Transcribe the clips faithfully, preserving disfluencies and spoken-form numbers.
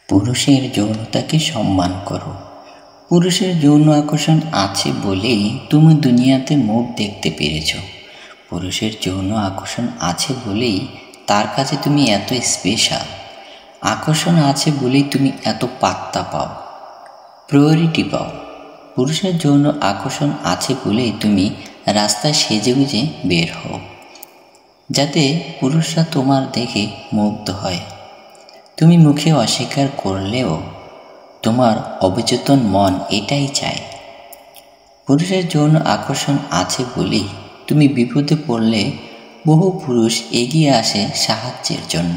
পুরুষের যৌনতাকে সম্মান করো। পুরুষের যৌন আকর্ষণ আছে বলেই তুমি দুনিয়াতে মুখ দেখতে পেরেছ। পুরুষের যৌন আকর্ষণ আছে বলেই তার কাছে তুমি এত স্পেশাল। আকর্ষণ আছে বলেই তুমি এত পাত্তা পাও, প্রায়োরিটি পাও। পুরুষের যৌন আকর্ষণ আছে বলেই তুমি রাস্তায় সেজেগুজে বের হও, যাতে পুরুষরা তোমার দেখে মুগ্ধ হয়। তুমি মুখে অস্বীকার করলেও তোমার অবচেতন মন এটাই চায়। পুরুষের যৌন আকর্ষণ আছে বলেই তুমি বিপদে পড়লে বহু পুরুষ এগিয়ে আসে সাহায্যের জন্য।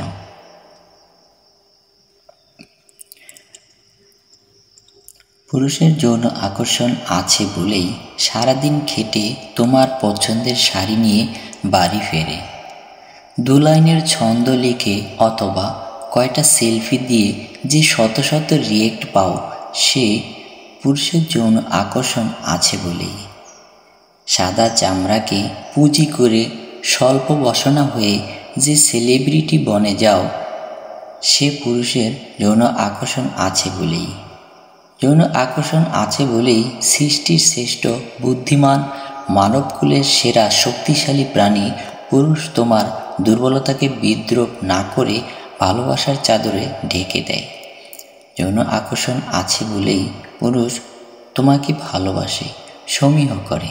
পুরুষের যৌন আকর্ষণ আছে বলেই সারাদিন খেটে তোমার পছন্দের শাড়ি নিয়ে বাড়ি ফেরে। দু লাইনের ছন্দ লিখে অথবা কয়টা সেলফি দিয়ে যে শত শত রিয়েক্ট পাও, সে পুরুষের যৌন আকর্ষণ আছে বলেই। সাদা চামড়াকে পুঁজি করে স্বল্প বসনা হয়ে যে সেলিব্রিটি বনে যাও, সে পুরুষের যৌন আকর্ষণ আছে বলেই। যৌন আকর্ষণ আছে বলেই সৃষ্টির শ্রেষ্ঠ বুদ্ধিমান মানবকুলের সেরা শক্তিশালী প্রাণী পুরুষ তোমার দুর্বলতাকে বিদ্রূপ না করে ভালোবাসার চাদরে ঢেকে দেয়। যৌন আকর্ষণ আছে বলেই পুরুষ তোমাকে ভালোবাসে, সমীহ করে।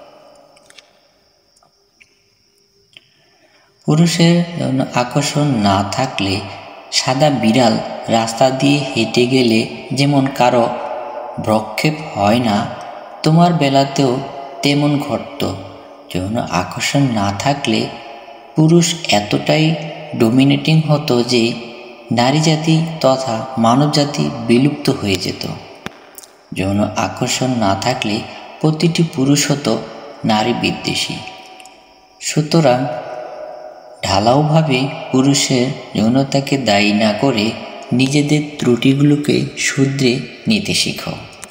পুরুষের যৌন আকর্ষণ না থাকলে সাদা বিড়াল রাস্তা দিয়ে হেঁটে গেলে যেমন কারো ভ্রক্ষেপ হয় না, তোমার বেলাতেও তেমন ঘটত। যৌন আকর্ষণ না থাকলে পুরুষ এতটাই ডমিনেটিং হতো যে নারী জাতি তথা মানব জাতি বিলুপ্ত হয়ে যেত। যৌন আকর্ষণ না থাকলে প্রতিটি পুরুষ হতো নারী বিদ্বেষী। সুতরাং ঢালাওভাবে পুরুষের যৌনতাকে দায়ী না করে নিজেদের ত্রুটিগুলোকে শুধরে নিতে শিখো।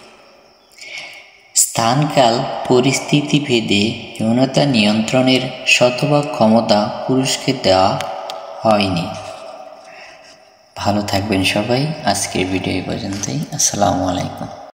স্থানকাল পরিস্থিতি ভেদে যৌনতা নিয়ন্ত্রণের শতভাগ ক্ষমতা পুরুষকে দেওয়া হয়নি। ভালো থাকবেন সবাই। আজকের ভিডিও এই পর্যন্তই। আসসালামু আলাইকুম।